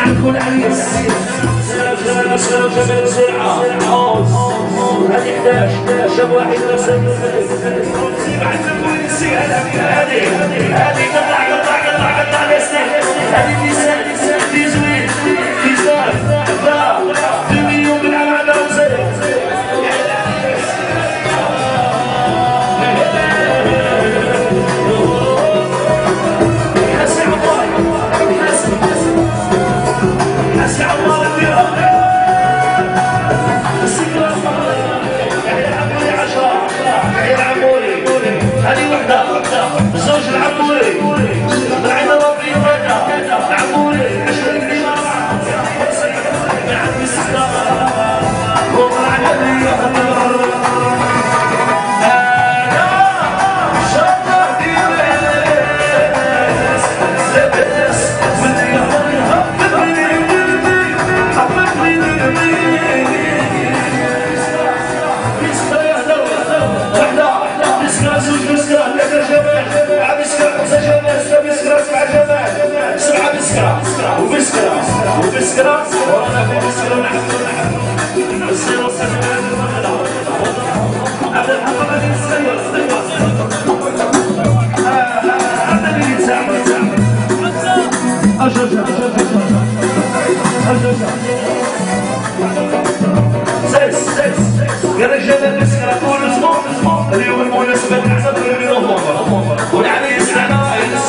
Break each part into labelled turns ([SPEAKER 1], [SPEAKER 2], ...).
[SPEAKER 1] نكون عريس سلام جمال بسرعة هذه 11 شاب واحد رسم هذه قطع هذه لسان في زوين في زار في مليون بالعمادة وزيت هذه وحدة زوج العموري العينة ربي وحدة العموري 20 كلمة من عند السحرة وطلع النبي وبسكرة وانا في بسكرة نحن السيرة عبد الحمد قال جبل بسكرة طول اسبوع اليوم المناسبة نحسب في نوفمبر والعريس انا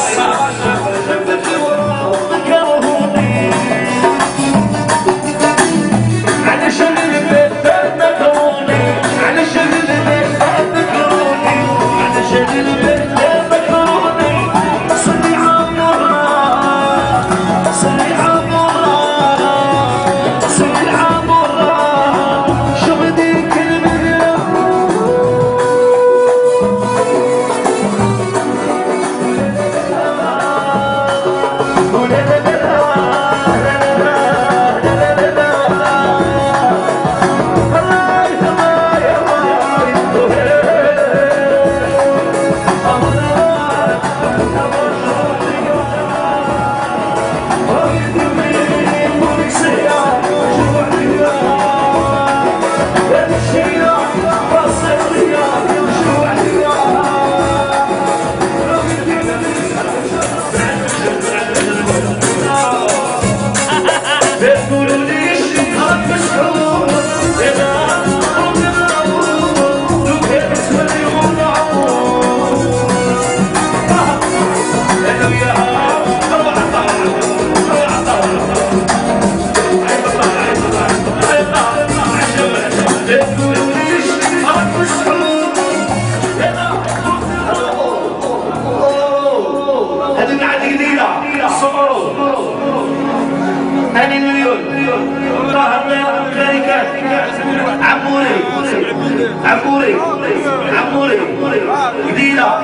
[SPEAKER 1] عموري قديلة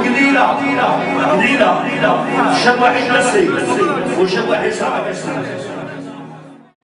[SPEAKER 1] وقديلة شاب واحد نسي وشاب واحد صعب